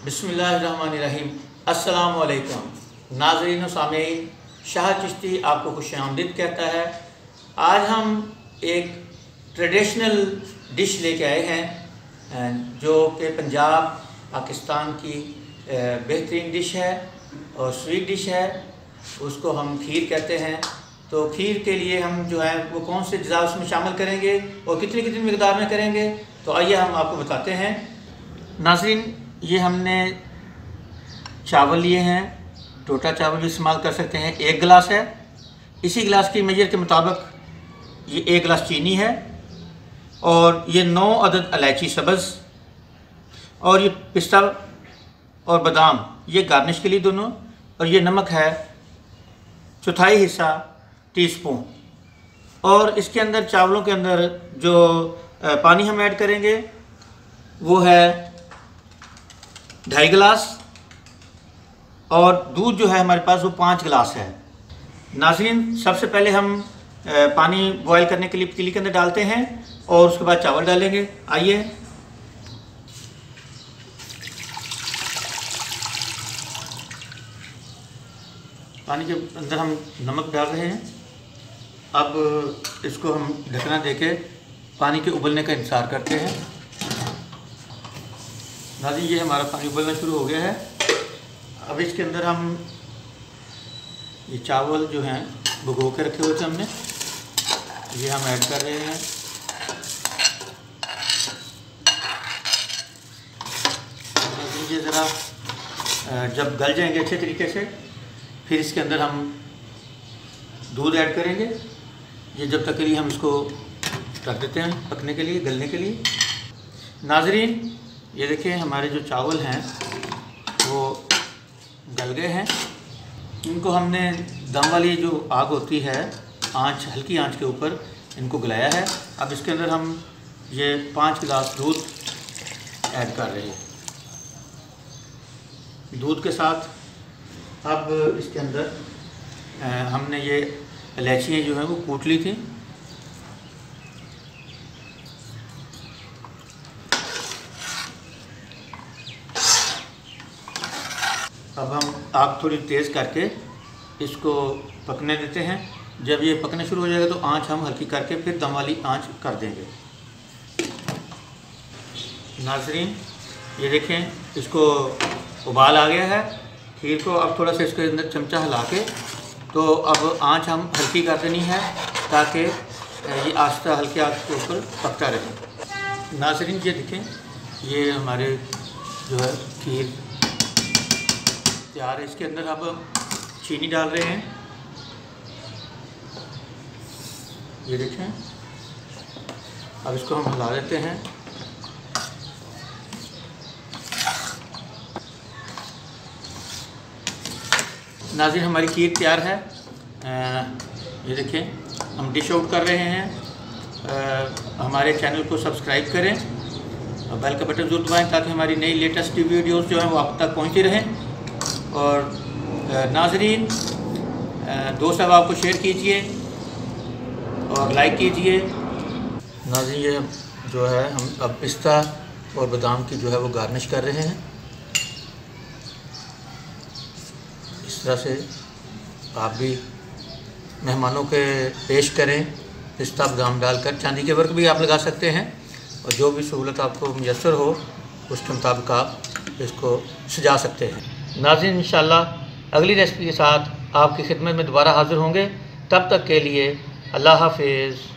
बिस्मिल्लाहिर्रहमानिर्रहीम। अस्सलाम वालेकुम नाज़रीन व सामीन, शाह चिश्ती आपको खुशामदीद कहता है। आज हम एक ट्रेडिशनल डिश लेके आए हैं जो कि पंजाब पाकिस्तान की बेहतरीन डिश है और स्वीट डिश है। उसको हम खीर कहते हैं। तो खीर के लिए हम जो है वो कौन से अज़्ज़ा उसमें शामिल करेंगे और कितनी कितनी मिक़दार में करेंगे, तो आइए हम आपको बताते हैं। नाज़रीन, ये हमने चावल लिए हैं, टोटा चावल भी इस्तेमाल कर सकते हैं। 1 गिलास है। इसी गिलास की मेजर के मुताबिक ये 1 गिलास चीनी है और ये 9 अदद इलायची सब्ज़ और ये पिस्ता और बादाम, ये गार्निश के लिए दोनों। और ये नमक है 1/4 हिस्सा टीस्पून। और इसके अंदर चावलों के अंदर जो पानी हम ऐड करेंगे वो है 2.5 गिलास और दूध जो है हमारे पास वो 5 गिलास है। नाज़रीन, सबसे पहले हम पानी बॉयल करने के लिए पतीली के अंदर डालते हैं और उसके बाद चावल डालेंगे। आइए, पानी के अंदर हम नमक डाल रहे हैं। अब इसको हम ढकना देके पानी के उबलने का इंतज़ार करते हैं। नाज़रीन, ये हमारा पानी उबलना शुरू हो गया है। अब इसके अंदर हम ये चावल जो हैं भिगो के रखे हुए थे हमने, ये हम ऐड कर रहे हैं। ये ज़रा जब गल जाएंगे अच्छे तरीके से, फिर इसके अंदर हम दूध ऐड करेंगे। ये जब तक के लिए हम इसको रख देते हैं पकने के लिए, गलने के लिए। नाज़रीन, ये देखिए हमारे जो चावल हैं वो गल गए हैं। इनको हमने दम वाली जो आग होती है, आंच, हल्की आंच के ऊपर इनको गलाया है। अब इसके अंदर हम ये 5 गिलास दूध ऐड कर रहे हैं। दूध के साथ अब इसके अंदर हमने ये इलायचियाँ जो हैं वो कूट ली थी। अब हम आग थोड़ी तेज़ करके इसको पकने देते हैं। जब ये पकने शुरू हो जाएगा तो आंच हम हल्की करके फिर दम वाली आंच कर देंगे। नाज़रीन, ये देखें, इसको उबाल आ गया है खीर को। अब थोड़ा सा इसके अंदर चमचा हिला के तो अब आंच हम हल्की कर देनी है ताकि ये आस्ता हल्की आंच के ऊपर पकता रहे। नाज़रीन, ये देखें, ये हमारे जो है खीर तैयार है। इसके अंदर अब चीनी डाल रहे हैं। ये देखें, अब इसको हम हिला देते हैं। नाज़रीन, हमारी खीर तैयार है। ये देखें, हम डिश आउट कर रहे हैं। हमारे चैनल को सब्सक्राइब करें और बेल का बटन ज़रूर दबाएं ताकि हमारी नई लेटेस्ट वीडियोस जो हैं वो आप तक पहुंचती रहें। और नाज़रीन, दोस्त अब आपको शेयर कीजिए और लाइक कीजिए। नाज़रीन, ये जो है हम अब पिस्ता और बादाम की जो है वो गार्निश कर रहे हैं। इस तरह से आप भी मेहमानों के पेश करें। पिस्ता बादाम डालकर चांदी के वर्क भी आप लगा सकते हैं और जो भी सहूलत आपको मुयस्सर हो उसके मुताबिक आप इसको सजा सकते हैं। नाज़रीन, इंशाअल्लाह अगली रेसिपी के साथ आपकी खिदमत में दोबारा हाज़िर होंगे। तब तक के लिए अल्लाह हाफ़िज़।